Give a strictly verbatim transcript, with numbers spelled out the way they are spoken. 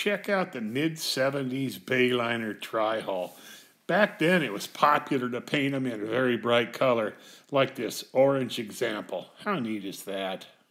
check out the mid seventies Bayliner Tri-Hull. Back then, it was popular to paint them in a very bright color, like this orange example. How neat is that?